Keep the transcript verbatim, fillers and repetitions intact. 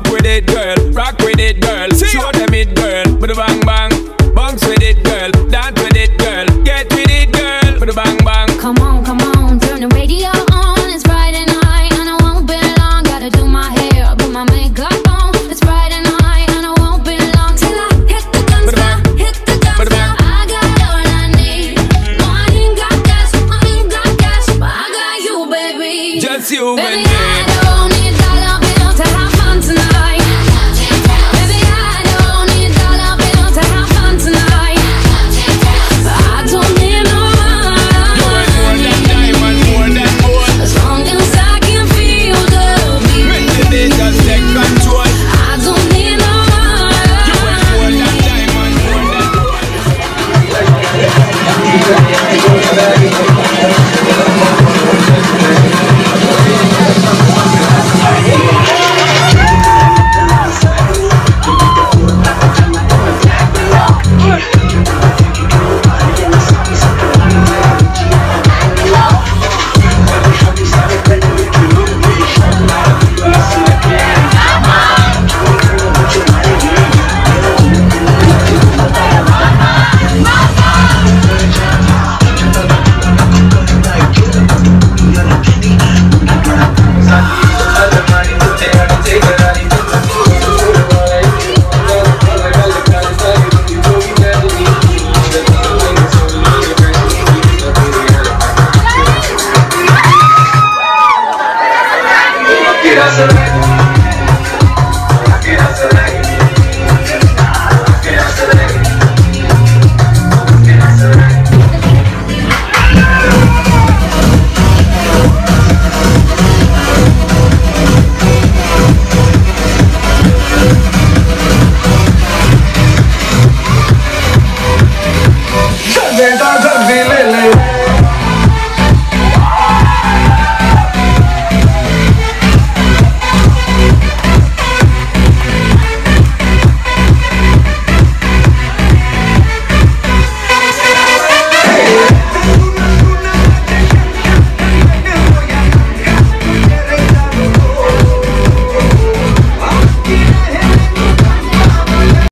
with it, girl. Rock with it, girl. Show them it, girl. With a bang bang. Bounce with it, girl. Dance with it, girl. Get with it, girl. With a bang bang. Come on, come on, turn the radio on. It's Friday night and I won't be long. Gotta do my hair, put my makeup on. It's Friday night and I won't be long till I hit the guns now, hit the guns now. I got all I need. No, I ain't got cash, I ain't got cash, but I got you, baby. Just you baby, and me. I don't need dollar bill to have fun tonight. Baby, I don't need dollar bill to have fun tonight. But I don't need no money. You're more than diamond, more than gold. As long as I can feel the beat. Make the day just take control. I don't need no You're more than diamond, more than That's